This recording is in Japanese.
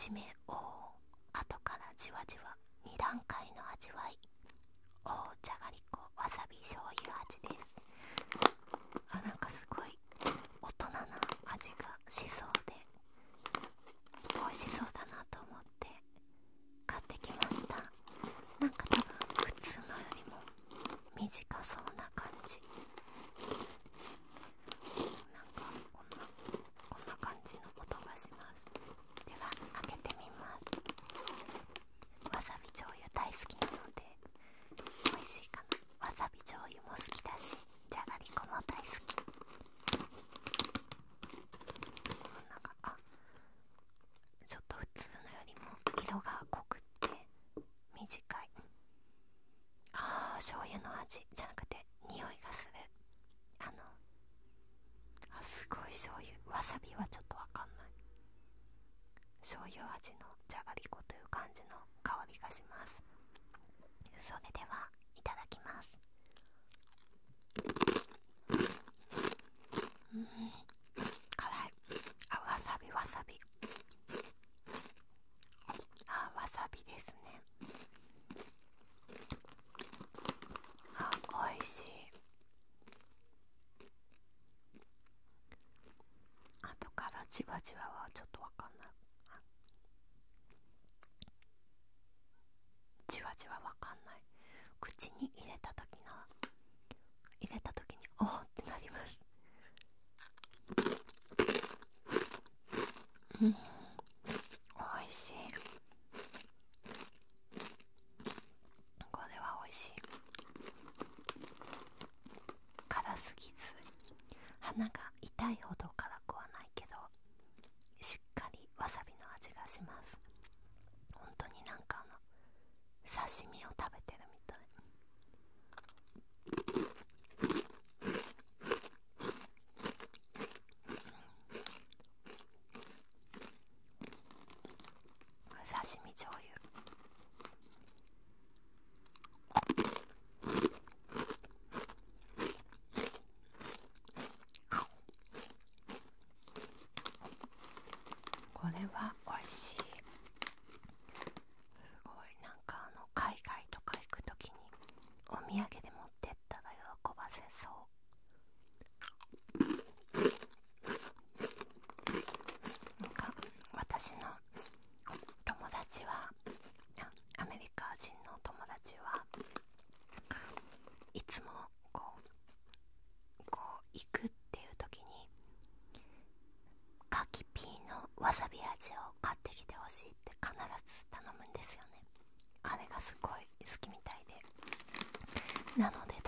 じめお後からじわじわ2段階の味わい、じゃがりこわさび醤油味です。なんかすごい大人な味がしそうで美味しそうだなと思って買ってきました。なんか多分普通のよりも短そうな感じ。なんかこんな感じの音がします。では開けてみます。わさび醤油大好きなので美味しいかな。わさび醤油も好きだし、じゃがりこも大好き。なんかちょっと普通のよりも色が濃くって短い。醤油の味じゃなくて匂いがする。すごい醤油。わさびはちょっとわかんない。醤油味のじゃがりこという感じの香りがします。それではいただきます。辛い。わさびわさび。わさびですね。美味しい。後からじわじわはちょっとわかんない。じわじわわかんない。口に入れた時におーってなります。美味しい。これは美味しい。辛すぎず鼻が痛いほど辛くはないけど、しっかりわさびの味がします。本当になんか刺身を食べてるみたい。刺身醤油。これは美味しい。すごい。なんか海外とか行くときにお土産で持ってったら喜ばせそう。なんか私の友達は、アメリカ人の友達はいつもこう行くっていう時に柿ピーのわさび味を買ってきてほしいって必ず頼むんですよね。あれがすごい好きみたいで、なので